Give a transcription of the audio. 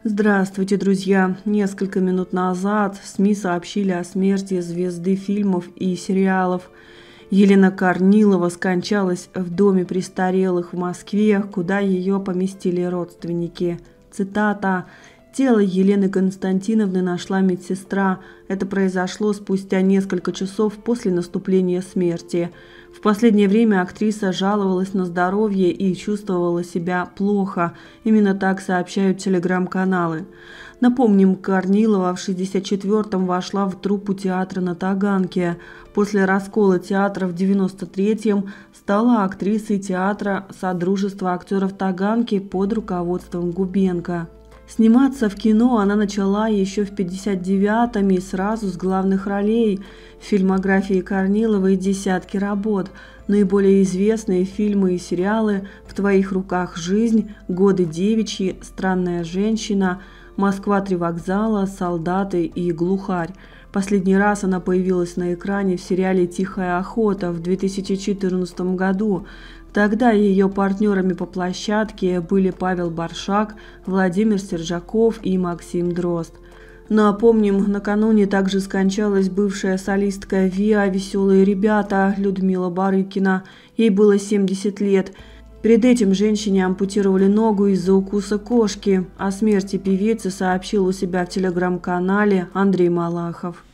Здравствуйте, друзья! Несколько минут назад СМИ сообщили о смерти звезды фильмов и сериалов. Елена Корнилова скончалась в доме престарелых в Москве, куда ее поместили родственники. Цитата: «Тело Елены Константиновны нашла медсестра. Это произошло спустя несколько часов после наступления смерти. В последнее время актриса жаловалась на здоровье и чувствовала себя плохо. Именно так сообщают телеграм-каналы. Напомним, Корнилова в 1964-м вошла в труппу театра на Таганке. После раскола театра в 1993-м стала актрисой театра Содружества актеров Таганки под руководством Губенко. Сниматься в кино она начала еще в 1959-м и сразу с главных ролей. В фильмографии Корниловой десятки работ. Наиболее известные фильмы и сериалы «В твоих руках жизнь», «Годы девичьи», «Странная женщина», «Москва-3 вокзала», «Солдаты» и «Глухарь». Последний раз она появилась на экране в сериале «Тихая охота» в 2014 году. Тогда ее партнерами по площадке были Павел Боршак, Владимир Сержаков и Максим Дрозд. Напомним, накануне также скончалась бывшая солистка ВИА «Веселые ребята» Людмила Барыкина. Ей было 70 лет. Перед этим женщине ампутировали ногу из-за укуса кошки. О смерти певицы сообщил у себя в телеграм-канале Андрей Малахов.